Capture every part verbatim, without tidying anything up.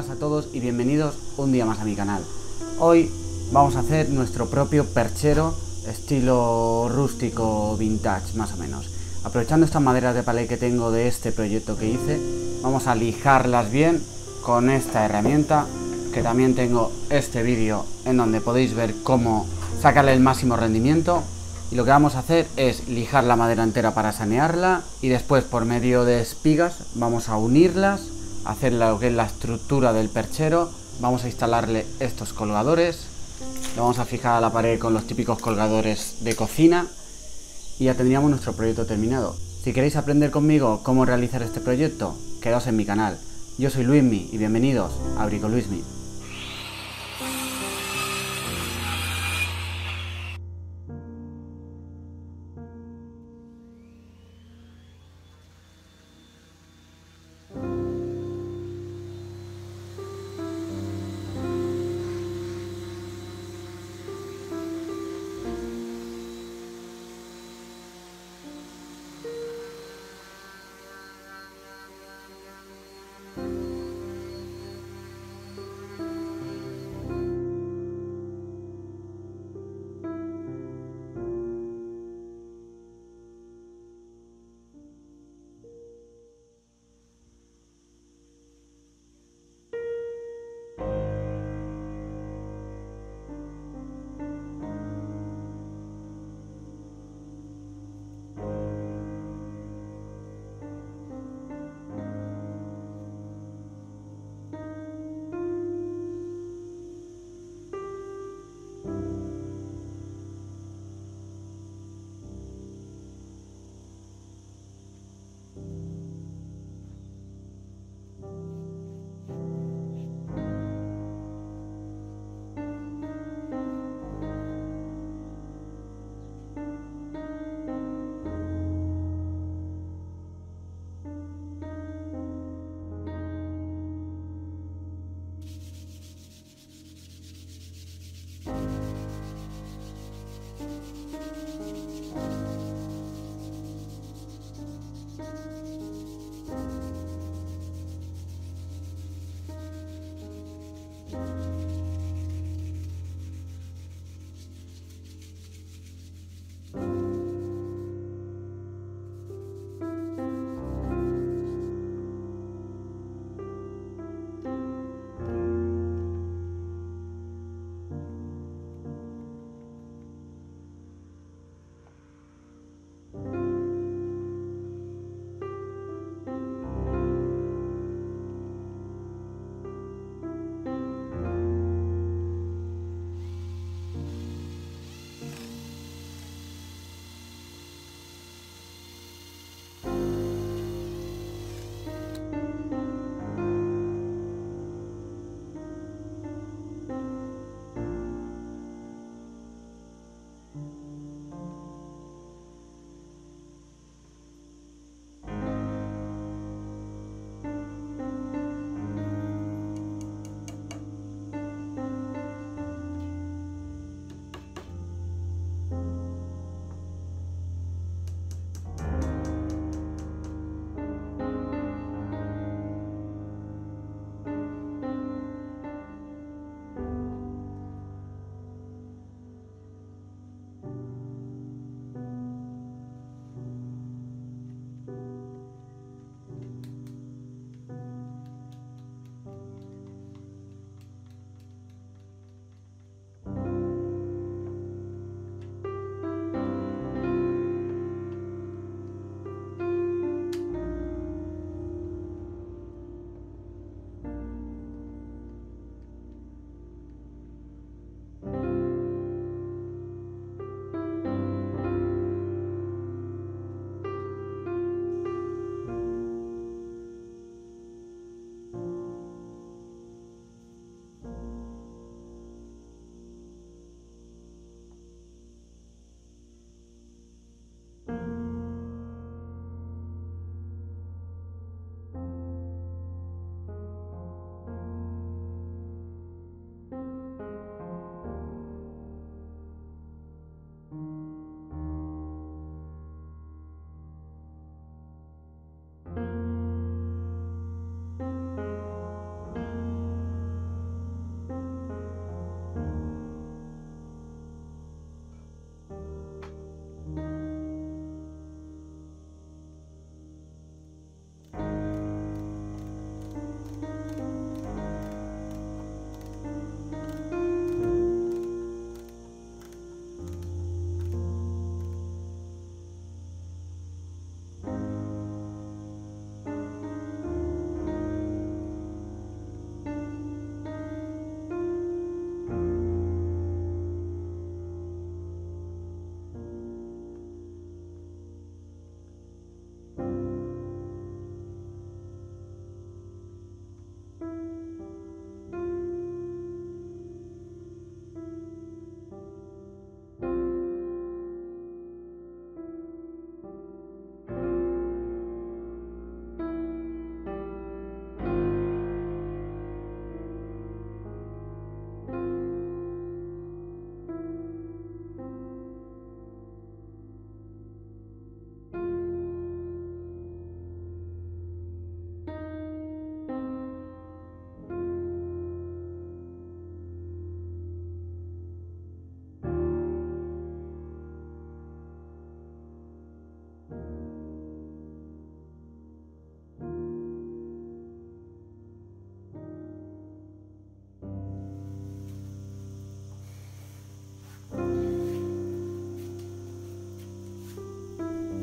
buenas a todos y bienvenidos un día más a mi canal. Hoy vamos a hacer nuestro propio perchero estilo rústico vintage más o menos. Aprovechando estas maderas de palé que tengo de este proyecto que hice, vamos a lijarlas bien con esta herramienta, que también tengo este vídeo en donde podéis ver cómo sacarle el máximo rendimiento. Y lo que vamos a hacer es lijar la madera entera para sanearla y después por medio de espigas vamos a unirlas, hacer lo que es la estructura del perchero. Vamos a instalarle estos colgadores, lo vamos a fijar a la pared con los típicos colgadores de cocina y ya tendríamos nuestro proyecto terminado. Si queréis aprender conmigo cómo realizar este proyecto, quedaos en mi canal. Yo soy Luismi y bienvenidos a Bricoluismi.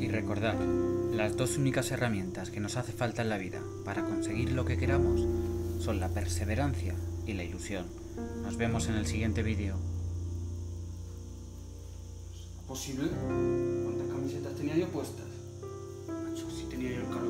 Y recordad, las dos únicas herramientas que nos hace falta en la vida para conseguir lo que queramos son la perseverancia y la ilusión. Nos vemos en el siguiente vídeo. ¿Es posible? ¿Cuántas camisetas tenía yo puestas? Macho, si tenía yo el calor.